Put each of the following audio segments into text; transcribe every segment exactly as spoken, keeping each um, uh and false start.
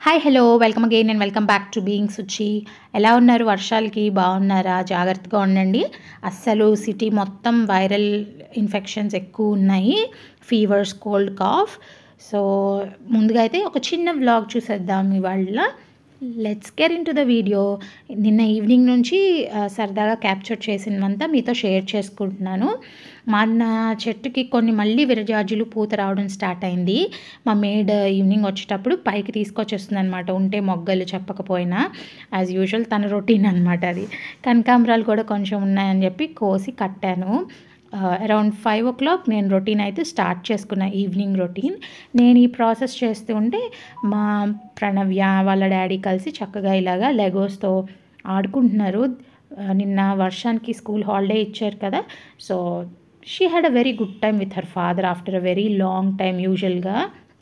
Hi hello welcome again and welcome back to being Suchi. ఎలా ఉన్నారు? వర్షాలకి బాగున్నారా? జాగ్రత్తగా ఉండండి. అస్సలు సిటీ మొత్తం వైరల్ ఇన్ఫెక్షన్స్ ఎక్కువ ఉన్నాయి, ఫీవర్స్, కోల్డ్, కాఫ్. సో ముందుగా అయితే ఒక చిన్న వ్లాగ్ చూసేద్దాం ఇవాళ. Let's get into the video. నిన్న ఈవినింగ్ నుంచి సరదాగా క్యాప్చర్ చేసినవంతా మీతో షేర్ చేసుకుంటున్నాను. మా నా చెట్టుకి కొన్ని మళ్ళీ విరజాజులు పూత రావడం స్టార్ట్ అయింది. మా మేడ్ ఈవినింగ్ వచ్చేటప్పుడు పైకి తీసుకొచ్చేస్తుంది అనమాట, ఉంటే మొగ్గలు చెప్పకపోయినా. యాజ్ యూజువల్ తన రొటీన్ అనమాట అది. కనకాంబరాలు కూడా కొంచెం ఉన్నాయని చెప్పి కోసి కట్టాను. అరౌండ్ ఫైవ్ ఓ క్లాక్ నేను రొటీన్ అయితే స్టార్ట్ చేసుకున్న, ఈవినింగ్ రొటీన్. నేను ఈ ప్రాసెస్ చేస్తూ ఉంటే మా ప్రణవ్య వాళ్ళ డాడీ కలిసి చక్కగా ఇలాగా లెగోస్తో ఆడుకుంటున్నారు. నిన్న వర్షానికి స్కూల్ హాలిడే ఇచ్చారు కదా, so she had a very good time with her father after a very long time. యూజువల్గా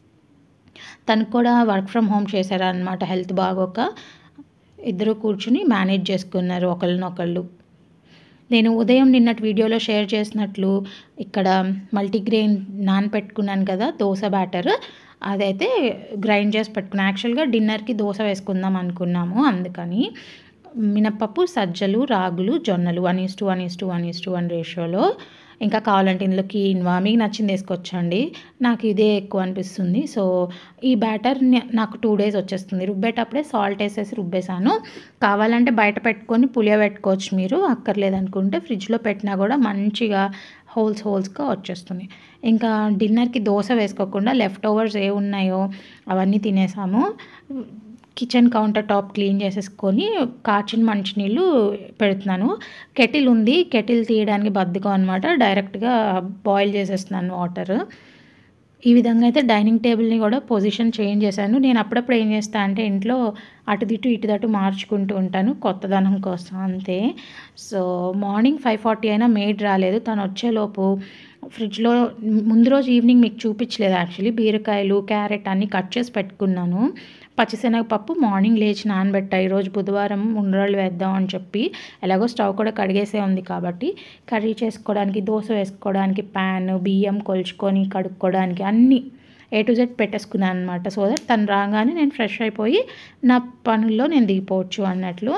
తనకు కూడా వర్క్ ఫ్రమ్ హోమ్ చేశారనమాట, హెల్త్ బాగోక. ఇద్దరు కూర్చుని మేనేజ్ చేసుకున్నారు ఒకళ్ళనొకళ్ళు. నేను ఉదయం నిన్నటి వీడియోలో షేర్ చేసినట్లు ఇక్కడ మల్టీగ్రెయిన్ నానపెట్టుకున్నాను కదా దోశ బ్యాటర్, అదైతే గ్రైండ్ చేసి పెట్టుకున్నాను. యాక్చువల్గా డిన్నర్కి దోశ వేసుకుందాం అనుకున్నాము, అందుకని మినప్పప్పు, సజ్జలు, రాగులు, జొన్నలు one is to one is to one is to one రేషియోలో. ఇంకా కావాలంటే ఇందులోకి ఇన్వా మీకు నచ్చింది వేసుకోవచ్చండి, నాకు ఇదే ఎక్కువ అనిపిస్తుంది. సో ఈ బ్యాటర్ నాకు టూ డేస్ వచ్చేస్తుంది. రుబ్బేటప్పుడే సాల్ట్ వేసేసి రుబ్బేసాను. కావాలంటే బయట పెట్టుకొని పులియ పెట్టుకోవచ్చు మీరు, అక్కర్లేదనుకుంటే ఫ్రిడ్జ్లో పెట్టినా కూడా మంచిగా హోల్స్ హోల్స్గా వచ్చేస్తుంది. ఇంకా డిన్నర్కి దోశ వేసుకోకుండా లెఫ్ట్ ఓవర్స్ ఏ ఉన్నాయో అవన్నీ తినేసాము. కిచెన్ కౌంటర్ టాప్ క్లీన్ చేసేసుకొని కాచిన మంచినీళ్ళు పెడుతున్నాను. కెటిల్ ఉంది, కెటిల్ తీయడానికి బద్ధకం అనమాట, డైరెక్ట్గా బాయిల్ చేసేస్తున్నాను వాటర్. ఈ విధంగా అయితే డైనింగ్ టేబుల్ని కూడా పొజిషన్ చేంజ్ చేశాను. నేను అప్పుడప్పుడు ఏం చేస్తాను అంటే ఇంట్లో అటుదిటు ఇటుదటు మార్చుకుంటూ ఉంటాను కొత్తదనం కోసం, అంతే. సో మార్నింగ్ ఫైవ్ ఫార్టీ అయినా మేడ్ రాలేదు. తను వచ్చేలోపు ఫ్రిడ్జ్లో ముందు రోజు ఈవినింగ్ మీకు చూపించలేదు యాక్చువల్లీ, బీరకాయలు, క్యారెట్ అన్నీ కట్ చేసి పెట్టుకున్నాను. పచ్చిశనగపప్పు మార్నింగ్ లేచి నానబెట్టా. ఈరోజు బుధవారం ఉండ్రాళ్ళు వేద్దాం అని చెప్పి, ఎలాగో స్టవ్ కూడా కడిగేసే ఉంది కాబట్టి కర్రీ చేసుకోవడానికి, దోశ వేసుకోవడానికి ప్యాన్, బియ్యం కొలుచుకొని కడుక్కోవడానికి అన్నీ ఏ టు జెడ్ పెట్టేసుకున్నాను అనమాట. సో దట్ తను రాగానే నేను ఫ్రెష్ అయిపోయి నా పనుల్లో నేను దిగిపోవచ్చు అన్నట్లు.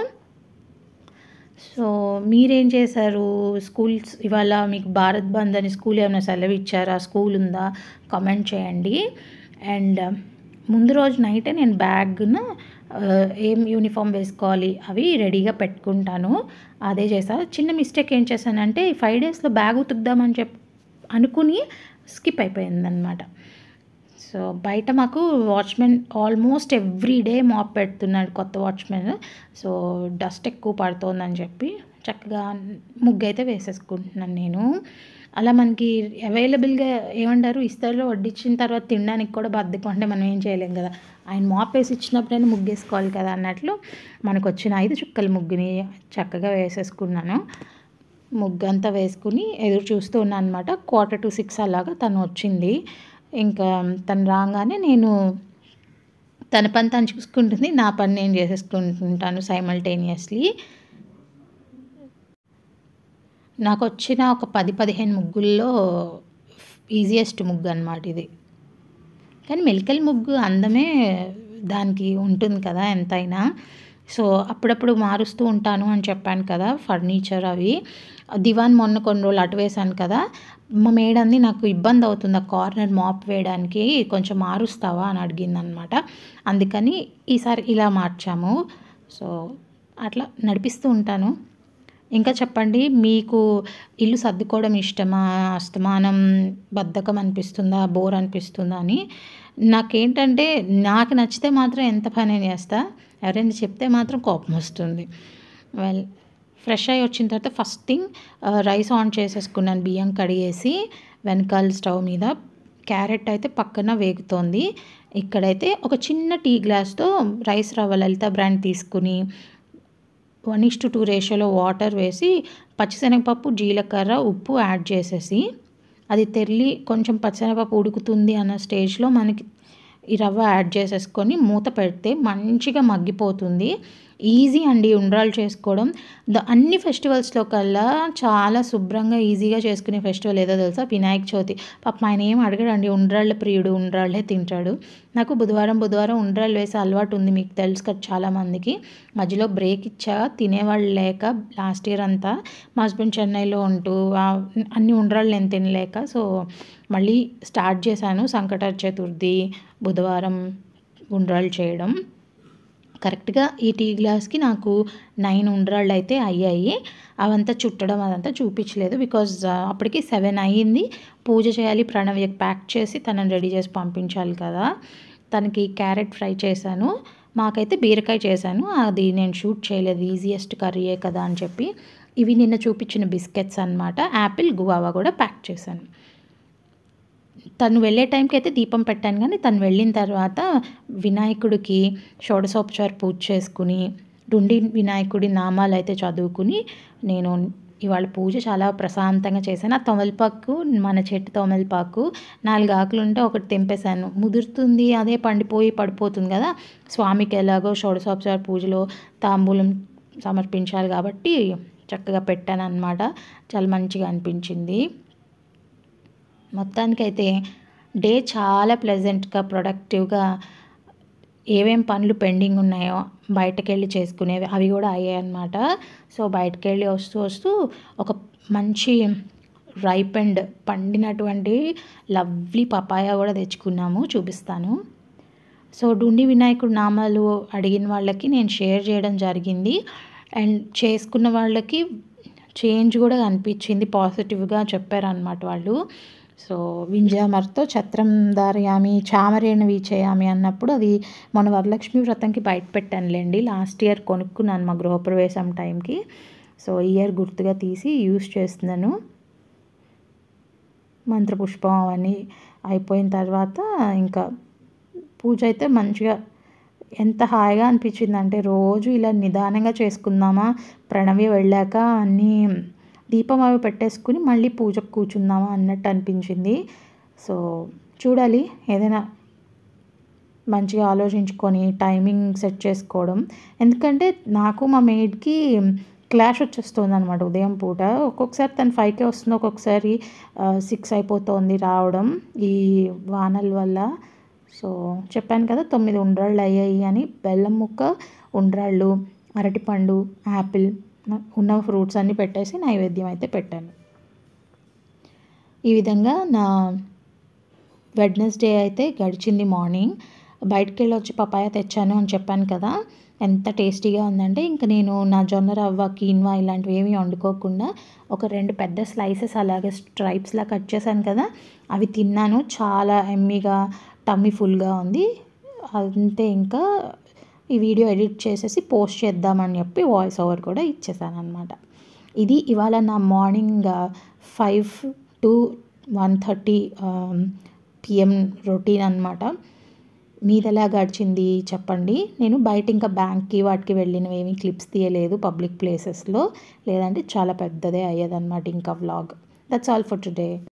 సో మీరేం చేశారు? స్కూల్స్ ఇవాళ మీకు భారత్ బంద్ అని స్కూల్ ఏమైనా సెలవు ఇచ్చారా? స్కూల్ ఉందా? కామెంట్ చేయండి. అండ్ ముందు రోజు నైటే నేను బ్యాగ్న ఏం యూనిఫామ్ వేసుకోవాలి అవి రెడీగా పెట్టుకుంటాను, అదే చేశాను. చిన్న మిస్టేక్ ఏం చేశానంటే ఫైవ్ డేస్లో బ్యాగ్ ఉతుకుదామని చెప్పి అనుకుని స్కిప్ అయిపోయిందనమాట. సో బయట మాకు watchman almost every day mop పెడుతున్నాడు, కొత్త వాచ్మెన్. సో డస్ట్ ఎక్కువ పడుతోందని చెప్పి చక్కగా ముగ్గు అయితే వేసేసుకుంటున్నాను నేను. అలా మనకి అవైలబుల్గా ఏమంటారు ఇస్తారో వడ్డించిన తర్వాత తినడానికి కూడా బద్దకం, అంటే మనం ఏం చేయలేం కదా. ఆయన మాప్ వేసి ఇచ్చినప్పుడైనా ముగ్గు వేసుకోవాలి కదా అన్నట్లు మనకు వచ్చిన ఐదు చుక్కల ముగ్గుని చక్కగా వేసేసుకున్నాను. ముగ్గు అంతా వేసుకుని ఎదురు చూస్తూ ఉన్నాను అనమాట. క్వార్టర్ టు సిక్స్ అలాగా తను వచ్చింది. ఇంకా తను రాగానే నేను తన పని తను చూసుకుంటుంది, నా పని నేను చేసేసుకుంటుంటాను సైమల్టేనియస్లీ. నాకు వచ్చిన ఒక పది పదిహేను ముగ్గుల్లో ఈజియెస్ట్ ముగ్గు అనమాట ఇది. కానీ మెలికల ముగ్గు అందమే దానికి ఉంటుంది కదా ఎంతైనా. సో అప్పుడప్పుడు మారుస్తూ ఉంటాను అని చెప్పాను కదా, ఫర్నిచర్ అవి. దివాన్ మొన్న కొన్ని రోజులు అటు వేశాను కదా, మా మేడంది నాకు ఇబ్బంది అవుతుంది ఆ కార్నర్ మాప్ వేయడానికి, కొంచెం మారుస్తావా అని అడిగిందనమాట. అందుకని ఈసారి ఇలా మార్చాము. సో అట్లా నడిపిస్తూ ఉంటాను. ఇంకా చెప్పండి, మీకు ఇల్లు సర్దుకోవడం ఇష్టమా? అస్తమానం బద్ధకం అనిపిస్తుందా, బోర్ అనిపిస్తుందా అని. నాకేంటంటే నాకు నచ్చితే మాత్రం ఎంత పని చేస్తా, ఎవరైనా చెప్తే మాత్రం కోపం వస్తుంది. వెల్ ఫ్రెష్ అయ్యి వచ్చిన తర్వాత ఫస్ట్ థింగ్ రైస్ ఆన్ చేసేసుకున్నాను, బియ్యం కడిగేసి. వెనకాల స్టవ్ మీద క్యారెట్ అయితే పక్కన వేగుతోంది. ఇక్కడైతే ఒక చిన్న టీ గ్లాస్తో రైస్ రవ్వ లలిత బ్రాండ్ తీసుకుని వన్ ఈస్ టు టూ రేషియోలో వాటర్ వేసి పచ్చిశనగపప్పు, జీలకర్ర, ఉప్పు యాడ్ చేసేసి అది తెల్లి కొంచెం పచ్చిశనగపప్పు ఉడుకుతుంది అన్న స్టేజ్లో మనకి ఈ రవ్వ యాడ్ చేసేసుకొని మూత పెడితే మంచిగా మగ్గిపోతుంది. ఈజీ అండి ఉండ్రాళ్ళు చేసుకోవడం. ద అన్ని ఫెస్టివల్స్‌లో కల్లా చాలా శుభ్రంగా ఈజీగా చేసుకునే ఫెస్టివల్ ఏదో తెలుసా? వినాయక చవితి. పాపం ఆయన ఏం అడగడండి, ఉండ్రాళ్ళ ప్రియుడు, ఉండ్రాళ్ళే తింటాడు. నాకు బుధవారం బుధవారం ఉండ్రాళ్ళు వేసే అలవాటు ఉంది, మీకు తెలుసు కదా చాలామందికి. మధ్యలో బ్రేక్ ఇచ్చా, తినేవాళ్ళు లేక లాస్ట్ ఇయర్ అంతా మా హస్బెండ్ చెన్నైలో ఉంటూ అన్ని ఉండ్రాళ్ళు నేను తినలేక, సో మళ్ళీ స్టార్ట్ చేశాను సంకట చతుర్థి బుధవారం ఉండ్రాళ్ళు చేయడం. కరెక్ట్గా ఈ టీ గ్లాస్కి నాకు నైన్ ఉండ్రాళ్ళు అయితే అయ్యాయి. అవంతా చుట్టడం అదంతా చూపించలేదు, బికాజ్ అప్పటికి సెవెన్ అయ్యింది. పూజ చేయాలి, ప్రణవ్యకి ప్యాక్ చేసి తనని రెడీ చేసి పంపించాలి కదా. తనకి క్యారెట్ ఫ్రై చేశాను, మాకైతే బీరకాయ చేశాను. అది నేను షూట్ చేయలేదు, ఈజియెస్ట్ కర్రీయే కదా అని చెప్పి. ఇవి నిన్న చూపించిన బిస్కెట్స్ అనమాట. యాపిల్ గువావా కూడా ప్యాక్ చేశాను. తను వెళ్ళే టైంకి అయితే దీపం పెట్టాను, కానీ తను వెళ్ళిన తర్వాత వినాయకుడికి షోడశోపచార పూజ చేసుకుని డుండి వినాయకుడి నామాలు అయితే చదువుకుని నేను ఇవాళ పూజ చాలా ప్రశాంతంగా చేశాను. ఆ తమలపాకు మన చెట్టు తమలపాకు నాలుగు ఆకులు ఉంటే ఒకటి తెంపేశాను. ముదురుతుంది, అదే పండిపోయి పడిపోతుంది కదా. స్వామికి ఎలాగో షోడశోపచార పూజలో తాంబూలం సమర్పించాలి కాబట్టి చక్కగా పెట్టాను అన్నమాట. చాలా మంచిగా అనిపించింది. మొత్తానికైతే డే చాలా ప్లెజెంట్గా ప్రొడక్టివ్గా ఏమేం పనులు పెండింగ్ ఉన్నాయో బయటకెళ్ళి చేసుకునేవి అవి కూడా అయ్యాయి అన్నమాట. సో బయటకెళ్ళి వస్తూ వస్తూ ఒక మంచి రైప్ అండ్ పండినటువంటి లవ్లీ పపాయ కూడా తెచ్చుకున్నాము, చూపిస్తాను. సో డుండి వినాయకుడు నామాలు అడిగిన వాళ్ళకి నేను షేర్ చేయడం జరిగింది. అండ్ చేసుకున్న వాళ్ళకి చేంజ్ కూడా అనిపించింది, పాజిటివ్గా చెప్పారనమాట వాళ్ళు. సో వింజామర్తో ఛత్రం ధారయామి చామరేణ వీచేయామి అన్నప్పుడు అది మన వరలక్ష్మి వ్రతంకి బయట పెట్టానులేండి. లాస్ట్ ఇయర్ కొనుక్కున్నాను మా గృహప్రవేశం టైంకి. సో ఈ ఇయర్ గుర్తుగా తీసి యూస్ చేస్తున్నాను. మంత్రపుష్పం అవన్నీ అయిపోయిన తర్వాత ఇంకా పూజ అయితే మంచిగా ఎంత హాయిగా అనిపించిందంటే, రోజు ఇలా నిదానంగా చేసుకుందామా, ప్రణవి వెళ్ళాక అన్నీ దీపం అవి పెట్టేసుకుని మళ్ళీ పూజకు కూర్చుందామా అన్నట్టు అనిపించింది. సో చూడాలి, ఏదైనా మంచిగా ఆలోచించుకొని టైమింగ్ సెట్ చేసుకోవడం. ఎందుకంటే నాకు మా మెయిడ్కి క్లాష్ వచ్చేస్తుంది అనమాట ఉదయం పూట. ఒక్కొక్కసారి తను ఫైవ్కే వస్తుంది, ఒక్కొక్కసారి సిక్స్ అయిపోతుంది రావడం ఈ వానల వల్ల. సో చెప్పాను కదా తొమ్మిది ఉండ్రాళ్ళు అయ్యాయి అని. బెల్లం ముక్క, ఉండ్రాళ్ళు, అరటిపండు, యాపిల్ ఉన్న ఫ్రూట్స్ అన్నీ పెట్టేసి నైవేద్యం అయితే పెట్టాను. ఈ విధంగా నా వెడ్నెస్డే అయితే గడిచింది. మార్నింగ్ బయటికి వెళ్ళి వచ్చి పపాయ తెచ్చాను అని చెప్పాను కదా, ఎంత టేస్టీగా ఉందంటే ఇంకా నేను నా జొన్న రవ్వ, కీన్వా ఇలాంటివి ఏమీ వండుకోకుండా ఒక రెండు పెద్ద స్లైసెస్ అలాగే స్ట్రైప్స్లా కట్ చేశాను కదా, అవి తిన్నాను. చాలా ఎమ్మీగా టమ్మీ ఫుల్గా ఉంది. అంతే, ఇంకా ఈ వీడియో ఎడిట్ చేసేసి పోస్ట్ చేద్దామని చెప్పి వాయిస్ ఓవర్ కూడా ఇచ్చేసాను అనమాట. ఇది ఇవాళ నా morning five to one thirty PM routine అనమాట. మీది ఎలా గడిచింది చెప్పండి. నేను బయట ఇంకా బ్యాంక్కి వాటికి వెళ్ళినవి ఏమీ క్లిప్స్ తీయలేదు పబ్లిక్ ప్లేసెస్లో, లేదంటే చాలా పెద్దదే అయ్యేదన్నమాట ఇంకా vlog. That's all for today.